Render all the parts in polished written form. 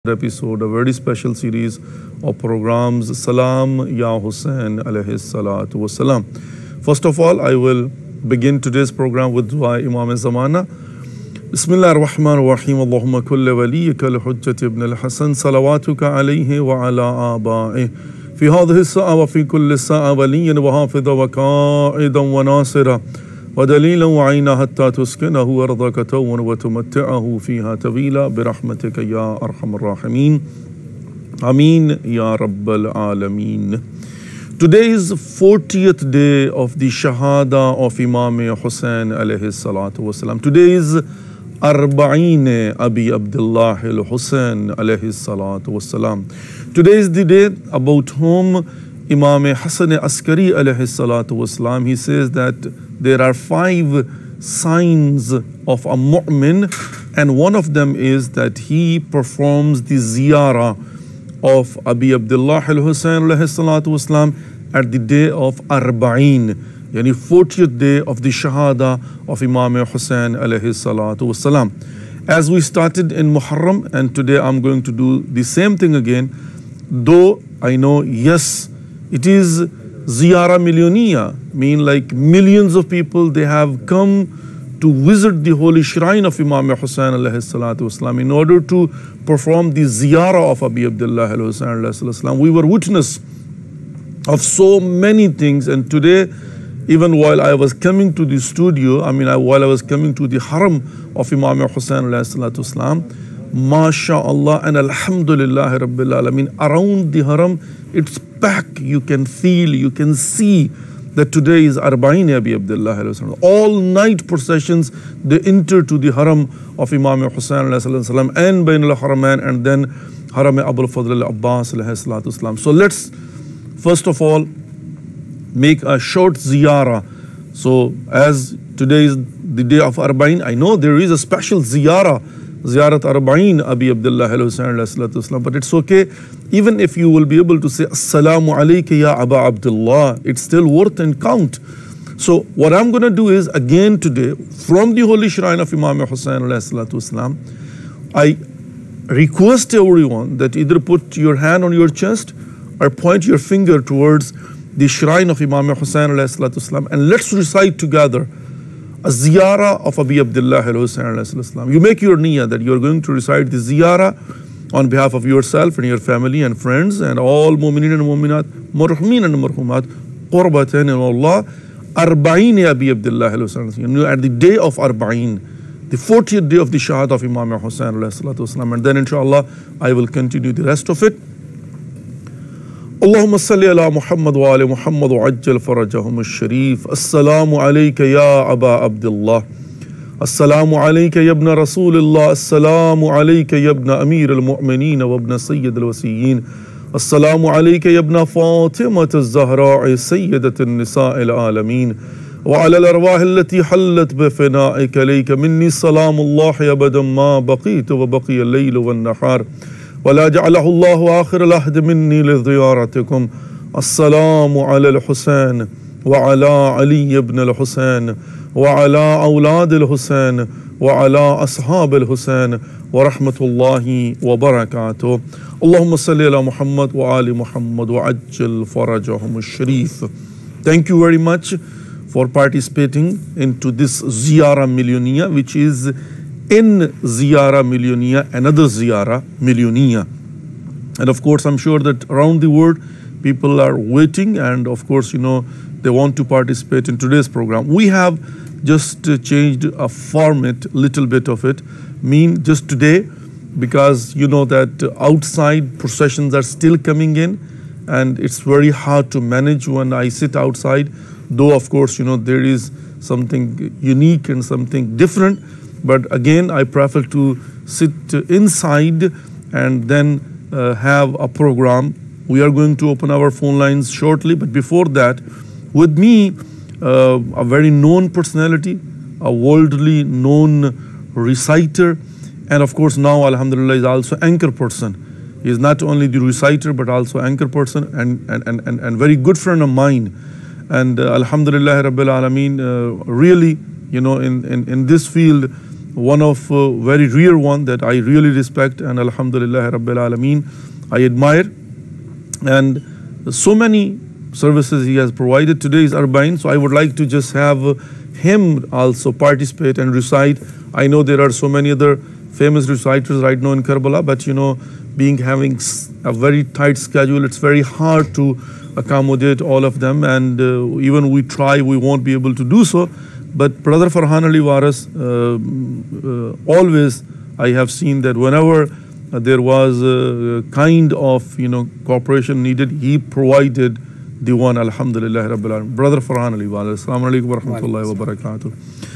episode, a very special series of programs, Salam Ya Hussein alayhi salatu wassalam. First of all, I will begin today's program with dua Imam Zamana. Bismillah ar-Rahman ar-Rahim. Allahumma kulli waliyika al-Hujjat ibn al-Hasan salawatuka alayhi wa ala aba'ih. في هذه الساعة وفي كل ساعة وليا وحافظا وقائدا وناصرا ودليلا وعينا حتى تسكنه أرضك توا وتمتعه فيها طويلا برحمتك يا أرحم الراحمين Ameen Ya Rabbal Alameen. Today is 40th day of the Shahada of Imam Hussein alayhi salatu wasalam. Today is Arba'in Abi Abdullah al-Hussein alayhi salatu wasalam. Today is the day about whom Imam Hassan Askari alayhi salatu wasalam, he says that there are 5 signs of a mu'min, and one of them is that he performs the ziyarah of Abi Abdullah al-Hussein alayhi salatu wasalam at the day of Arba'in, yani 40th day of the Shahada of Imam Hussein alayhi salatu wasalam. As we started in Muharram, and today I'm going to do the same thing again, though I know, yes, it is Ziyara Millionia, mean like millions of people, they have come to visit the holy shrine of Imam Hussein alayhi salatu wasalam in order to perform the ziyarah of Abi Abdullah al-Hussein alayhi wasalam. We were witness of so many things, and today, even while I was coming to the studio, while I was coming to the haram of Imam Hussein alayhi salatu wasalam, MashaAllah and Alhamdulillah Rabbil Alameen, around the haram, it's packed. You can feel, you can see that today is Arba'in Abi Abdullah alayhi salam. All night processions, they enter to the haram of Imam Hussein alayhi salam and Bain al-Haramain, and then Haram Abul Fadl al-Abbas alayhi salatu salam. So let's first of all make a short ziyarah. So as today is the day of Arba'in, I know there is a special ziyarah, Ziyarat Arba'in Abi Abdullah al-Hussein alayhi salatu wasalam, but it's okay. Even if you will be able to say Assalamu alayka ya Aba Abdullah, it's still worth and count. So what I'm going to do is, again today, from the holy shrine of Imam Hussein alayhi salatu wasalam, I request everyone that either put your hand on your chest or point your finger towards the shrine of Imam Hussein alayhi salatu wasalam, and let's recite together a ziyarah of Abi Abdullah al-Hussein alayhi salam. You make your niyyah that you are going to recite the ziyarah on behalf of yourself and your family and friends and all mu'mineen and mu'minat, marhumin and marhumat, qurbatan in Allah, Arba'in Abi Abdullah al-Hussein. At the day of Arba'in, the 40th day of the Shahada of Imam Hussein alayhi salatu wasalam, and then inshallah I will continue the rest of it. اللهم صل على محمد وآل محمد وعجل فرجهم الشريف. السلام عليك يا أبا عبد الله، السلام عليك يا ابن رسول الله، السلام عليك يا ابن أمير المؤمنين وابن سيد الوسيين، السلام عليك يا ابن فاطمة الزهراء سيدة النساء العالمين، وعلى الأرواح التي حلت بفنائك إليك مني سلام الله أبدا ما بقيت وبقي الليل والنهار، ولا جعله الله آخر العهد مني لزيارتكم. السلام على الحسين وعلى علي بن الحسين وعلى أولاد الحسين وعلى أصحاب الحسين ورحمة الله وبركاته. اللهم صل على محمد وآل محمد وعجل فرجهم الشريف. Thank you very much for participating into this Ziyara Millionia, which is in Ziyara Millionia, another Ziyara Millionia. And of course, I'm sure that around the world, people are waiting, and of course, they want to participate in today's program. We have just changed a format, little bit of it, just today, because you know that outside processions are still coming in, and it's very hard to manage when I sit outside, though of course, there is something unique and something different. But again, I prefer to sit inside and then have a program. We are going to open our phone lines shortly, but before that, with me, a very known personality, a worldly known reciter, and of course now, Alhamdulillah, is also anchor person. He is not only the reciter, but also anchor person and very good friend of mine. And Alhamdulillah Rabbil Alameen, really, in this field, one of very rare one that I really respect, and alhamdulillah rabbil alameen, I admire. And so many services he has provided. Today is Arba'in, so I would like to just have him also participate and recite. I know there are so many other famous reciters right now in Karbala, but you know, having a very tight schedule, it's very hard to accommodate all of them, and even we try, we won't be able to do so. But Brother Farhan Ali Waris, always I have seen that whenever there was a kind of, you know, cooperation needed, he provided the one, alhamdulillah rabbil alamin. Brother Farhan Ali Waris, assalamu alaikum wa rahmatullahi wa barakatuh.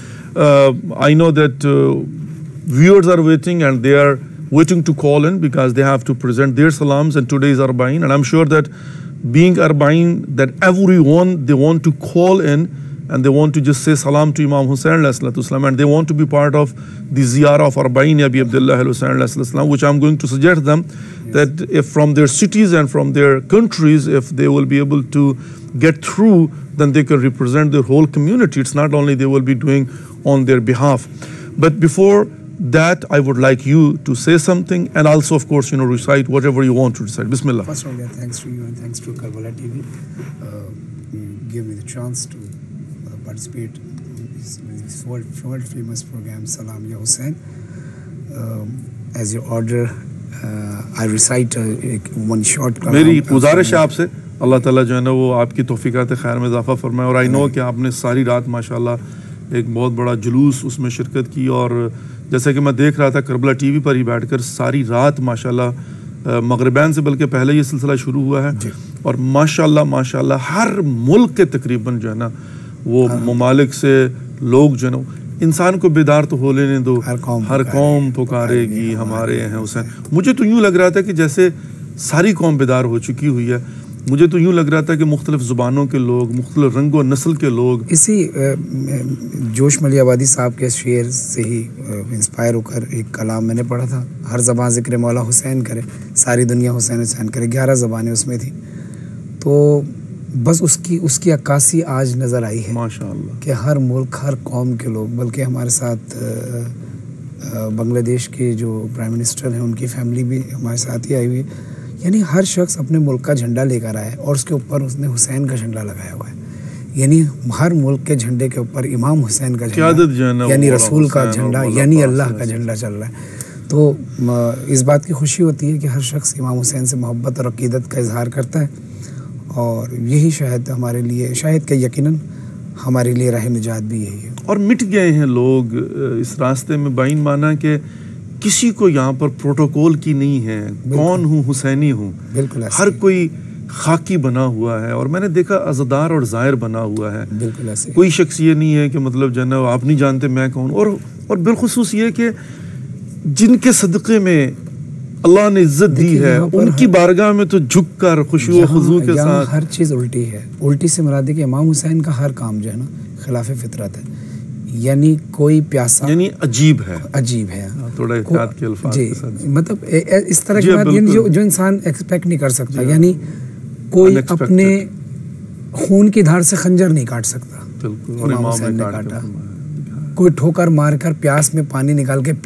I know that viewers are waiting, and they are waiting to call in because they have to present their salams, and today is Arba'in, and I'm sure that being Arba'in, that everyone, they want to call in and they want to just say salam to Imam Hussain alayhi salatu wasalam, and they want to be part of the ziyarah of Arba'in Abi Abdullah al-Hussain alayhi salatu wasalam, which I'm going to suggest them that if from their cities and from their countries, if they will be able to get through, then they can represent their whole community. It's not only they will be doing on their behalf. But before that, I would like you to say something, and also, of course, you know, recite whatever you want to recite. Bismillah. First of all, thanks to you and thanks to Karbala TV. You gave me the chance to participate in this world famous program, Salam Ya Hussain. As your order, I recite one short kalam. میری گزارش ہے آپ سے، اللہ تعالیٰ جو ہے نا وہ آپ کی توفیقات خیر میں اضافہ فرمائے. اور آئی نو کہ آپ نے ساری رات ماشاءاللہ ایک بہت بڑا جلوس اس میں شرکت کی، اور جیسا کہ میں دیکھ رہا تھا کربلا ٹی وی پر ہی بیٹھ کر ساری رات ماشاءاللہ مغربین سے بلکہ پہلے یہ سلسلہ شروع ہوا ہے، اور ماشاءاللہ ہر ملک کے تقریباً جو ہے نا وہ ممالک سے لوگ جو ہے نا، انسان کو بیدار تو ہو لینے دو، ہر قوم پکارے گی ہمارے ہیں حسین. مجھے تو یوں لگ رہا تھا کہ جیسے ساری قوم بیدار ہو چکی ہوئی ہے. مجھے تو یوں لگ رہا تھا کہ مختلف زبانوں کے لوگ، مختلف رنگ و نسل کے لوگ. اسی جوش ملی آبادی صاحب کے شعر سے ہی انسپائر ہو کر ایک کلام میں نے پڑھا تھا، ہر زبان ذکر مولا حسین کرے، ساری دنیا حسین حسین کرے. 11 زبانیں اس میں تھی. تو بس اس کی عکاسی آج نظر آئی ہے ماشاءاللہ کہ ہر ملک، ہر قوم کے لوگ، بلکہ ہمارے ساتھ بنگلہ دیش کے جو پرائم منسٹر ہیں ان کی فیملی بھی ہمارے ساتھ ہی آئی ہوئی ہے. یعنی ہر شخص اپنے ملک کا جھنڈا لے کر آیا ہے، اور اس کے اوپر اس نے حسین کا جھنڈا لگایا ہوا ہے. یعنی ہر ملک کے جھنڈے کے اوپر امام حسین کا جھنڈا، یعنی رسول کا جھنڈا، یعنی اللہ کا جھنڈا چل رہا ہے. تو اس بات کی خوشی ہوتی ہے کہ ہر شخص امام حسین سے محبت اور عقیدت کا اظہار کرتا ہے، اور یہی شاید ہمارے لیے، شاید کہ یقیناً ہمارے لیے راہ نجات بھی یہی ہے. اور مٹ گئے ہیں لوگ اس راستے میں. بائن مانا کہ کسی کو یہاں پر پروٹوکول کی نہیں ہے، کون ہوں حسینی ہوں، بالکل ہر کوئی خاکی بنا ہوا ہے. اور میں نے دیکھا عزادار اور ظاہر بنا ہوا ہے. بالکل ایسے کوئی شخص یہ نہیں ہے کہ مطلب جو ہے نا آپ نہیں جانتے میں کون. اور بالخصوص یہ کہ جن کے صدقے میں اللہ نے عزت دی ہے، ان کی بارگاہ میں تو جھک کر خشوع و خضوع کے ساتھ. ہر چیز الٹی ہے. الٹی سے مراد ہے کہ امام حسین کا ہر کام جو ہے نا خلاف فطرت ہے. یعنی کوئی پیاسا، یعنی عجیب ہے تھوڑا احتیاط کے الفاظ کے ساتھ، مطلب اس طرح کی بات جو انسان ایکسپیکٹ نہیں کر سکتا. یعنی کوئی اپنے خون کی دھار سے خنجر نہیں کاٹ سکتا، امام حسین نے کاٹا. کوئی ٹھوکر مار کر پیاس میں پانی نکال کے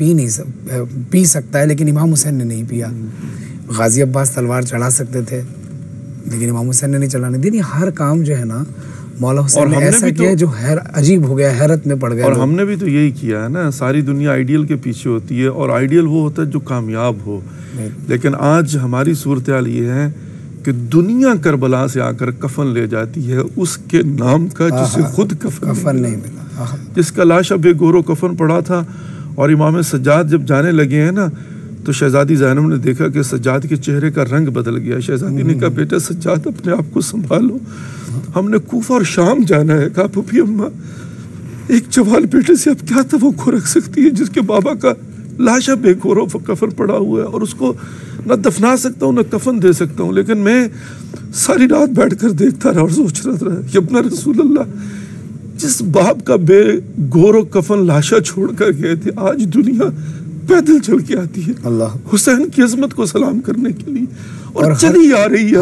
پی سکتا ہے، لیکن امام حسین نے نہیں پیا. غازی عباس تلوار چڑھا سکتے تھے، لیکن امام حسین نے نہیں چلانے دی. ہر کام جو ہے نا مولا حسین نے ایسا کیا جو عجیب ہو گیا، حیرت میں پڑ گیا. اور ہم نے بھی تو یہی کیا ہے نا. ساری دنیا آئیڈیل کے پیچھے ہوتی ہے، اور آئیڈیل وہ ہوتا ہے جو کامیاب ہو. لیکن آج ہماری صورتحال یہ ہے کہ دنیا کربلا سے آ کر کفن لے جاتی ہے اس کے نام کا جسے خود کفن نہیں ملا، جس کا لاشا بے گور و کفن پڑا تھا. اور امام سجاد جب جانے لگے ہیں نا تو شہزادی زینب نے دیکھا کہ سجاد کے چہرے کا رنگ بدل گیا. شہزادی نے کہا بیٹا سجاد اپنے آپ کو سنبھالو، ہم نے کوفہ اور شام جانا ہے. کہا پھوپھی اماں ایک جوان بیٹے سے اب کیا توقع رکھ سکتی ہے جس کے بابا کا لاشا بے گور و کفن پڑا ہوا ہے، اور اس کو نہ دفنا سکتا ہوں نہ کفن دے سکتا ہوں. لیکن میں ساری رات بیٹھ کر دیکھتا رہا اور سوچ رہا کہ اپنا رسول اللہ جس باپ کا بے گور و کفن لاشا چھوڑ کر گئے تھے، آج دنیا پیدل چل کے آتی ہے اللہ حسین کی عظمت کو سلام کرنے کے لیے، اور چلی آ رہی ہے،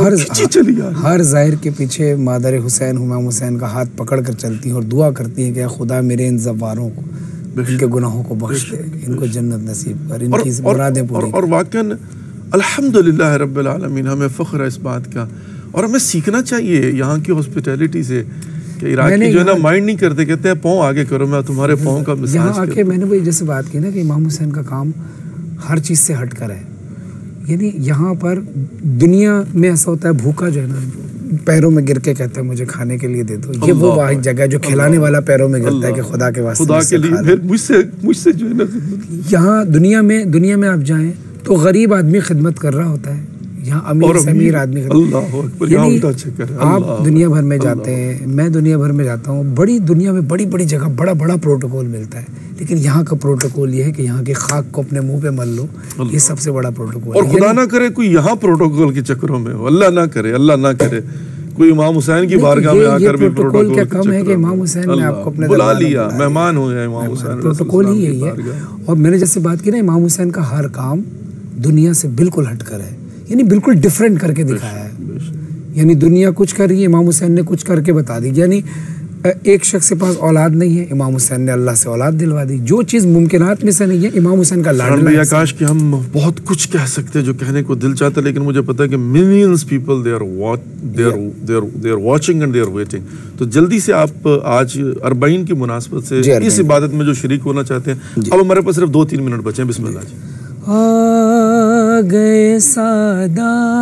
ہر ظاہر کے پیچھے مادر حسین امام حسین کا ہاتھ پکڑ کر چلتی ہیں اور دعا کرتی ہیں کہ خدا میرے ان زواروں کو ان کے گناہوں کو بخش دے, ان کو جنت نصیب کر, ان کی مرادیں پوری. اور واقعاً الحمدللہ رب العالمین ہمیں فخر ہے اس بات کا, اور ہمیں سیکھنا چاہیے یہاں کی ہاسپٹیلٹی سے کہ عراقی جو ہے نا مائنڈ نہیں کرتے, کہتے ہیں پاؤں آگے کرو, میں تمہارے پاؤں کا مساج یہاں آ کے میں نے وہی جیسے بات کی نا کہ امام حسین کا کام ہر چیز سے ہٹ کر ہے. یعنی یہاں پر دنیا میں ایسا ہوتا ہے بھوکا جو ہے نا پیروں میں گر کے کہتا ہے مجھے کھانے کے لیے دے دو, یہ وہ واحد جگہ جو کھلانے والا پیروں میں گرتا ہے کہ خدا کے واسطے خدا کے لیے مجھ سے جو ہے نا. یہاں دنیا میں آپ جائیں تو غریب آدمی خدمت کر رہا ہوتا ہے, یہاں امیر آدمی یعنی آپ دنیا بھر میں جاتے ہیں, میں دنیا بھر میں جاتا ہوں, دنیا میں بڑی جگہ بڑا پروٹوکول ملتا ہے, لیکن یہاں کا پروٹوکول یہ ہے کہ یہاں کی خاک کو اپنے منہ پہ مل لو, یہ سب سے بڑا پروٹوکول. اور خدا نہ کرے کوئی یہاں پروٹوکول کے چکروں میں ہو, اللہ نہ کرے کوئی امام حسین کی بارگاہ میں آ کر بھی پروٹوکول کیا کم ہے کہ امام حسین نے آپ کو اپنے بلا لیا, مہمان ہو گئے امام حسین. پروٹوکول ہی یہی ہے. اور میں نے جیسے بات کی نا امام حسین کا ہر کام دنیا سے بالکل ہٹ کر ہے, یعنی بالکل ڈیفرنٹ کر کے دکھایا ہے. یعنی دنیا کچھ کر رہی ہے, امام حسین نے کچھ کر کے بتا دی. یعنی ایک شخص کے پاس اولاد نہیں ہے, امام حسین نے اللہ سے اولاد دلوا دی. جو چیز ممکنات میں سے نہیں ہے, امام حسین کا لاڈلا ہے. کاش کہ ہم بہت کچھ کہہ سکتے جو کہنے کو دل چاہتا, لیکن مجھے پتا ہے کہ millions people they are watching and they are waiting. تو جلدی سے آپ آج 40 کی مناسبت سے اس عبادت میں جو شریک ہونا چاہتے ہیں, اب ہمارے پاس صرف 2-3 منٹ بچے ہیں. بسم اللہ جی. آ گئے سادات,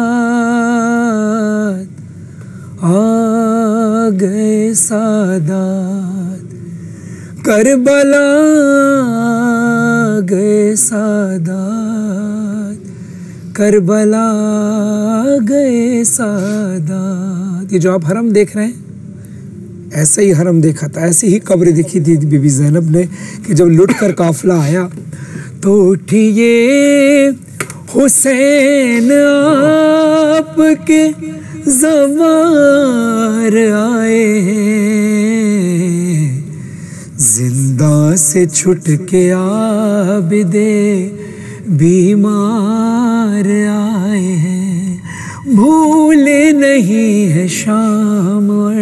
آ گئے سادات, کربلا گئے سادات, کربلا گئے سادات. یہ جو آپ حرم دیکھ رہے ہیں, ایسا ہی حرم دیکھا تھا, ایسی ہی قبر دیکھی تھی بی بی زینب نے کہ جب لٹ کر قافلہ آیا تو اٹھیے حسین آپ کے زوار آئے ہیں, زندہ سے چھٹ کے عابد بیمار آئے ہیں, بھولے نہیں ہے شام اور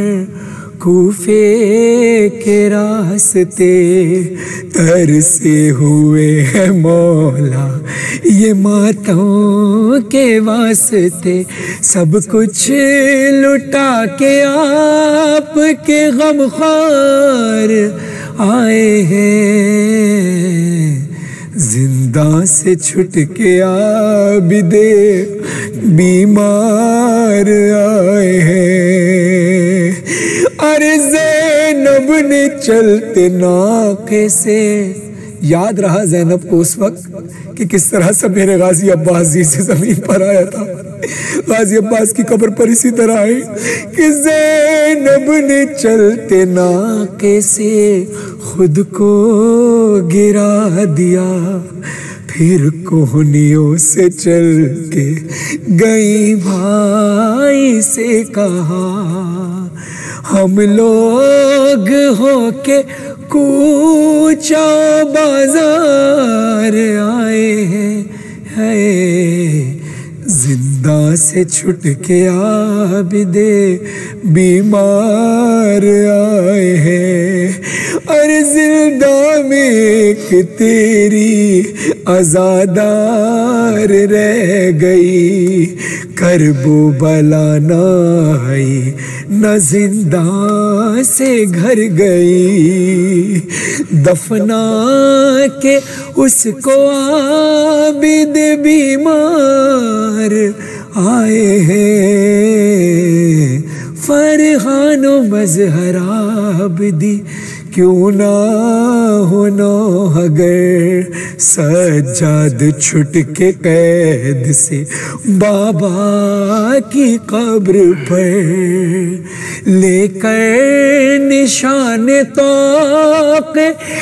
کوفے کے راستے, ترسے ہوئے ہیں مولا یہ ماتوں کے واسطے, سب کچھ لٹا کے آپ کے غمخوار آئے ہیں, زندہ سے چھٹ کے عابد بیمار آئے ہیں. ارے زینب نے چلتے ناقے سے, یاد رہا زینب کو اس وقت کہ کس طرح سے میرے غازی عباس جی سے زمین پر آیا تھا. غازی عباس کی قبر پر اسی طرح آئی کہ زینب نے چلتے ناقے سے خود کو گرا دیا, پھر کوہنیوں سے چل کے گئی بھائی سے کہا, ہم لوگ ہو کے کوچہ بازار آئے ہیں, زندہ سے چھٹ کے عابد بیمار آئے ہیں. اور زندہ میں ایک تیری عزادار رہ گئی, کرب و بلا نہ آئی نہ زندہ سے گھر گئی, دفنا کے اس کو عابد بیمار آئے ہیں, فرحان و مظہر عابدی کیوں نہ ہونو اگر, سجاد چھٹ کے قید سے بابا کی قبر پر لے کر نشان طاق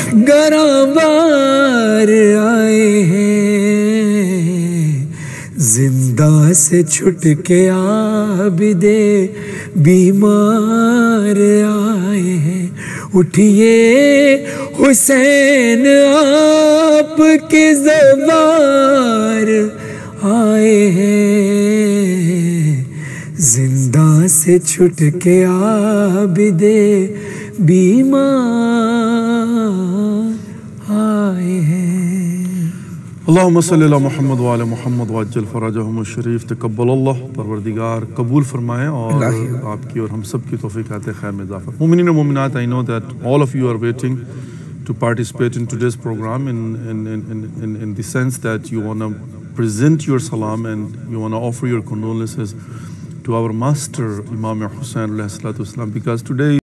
گرامبار آئے ہیں, زندہ سے چھٹ کے عابد بیمار آئے ہیں. اٹھیے حسین آپ کے زوار آئے ہیں, زندہ سے چھٹ کے عابد بیمار آئے ہیں. اللہم صلی اللہ محمد وعلی محمد وعجل فرجہم الشریف. تقبل اللہ، پروردگار قبول فرمائے اور آپ کی اور ہم سب کی توفیقات خیر میں اضافہ. مومنین و مومنات, I know that all of you are waiting to participate in today's program in the sense that you want to present your salam and you want to offer your condolences to our master Imam Hussain alayhi salatu wasalam, because today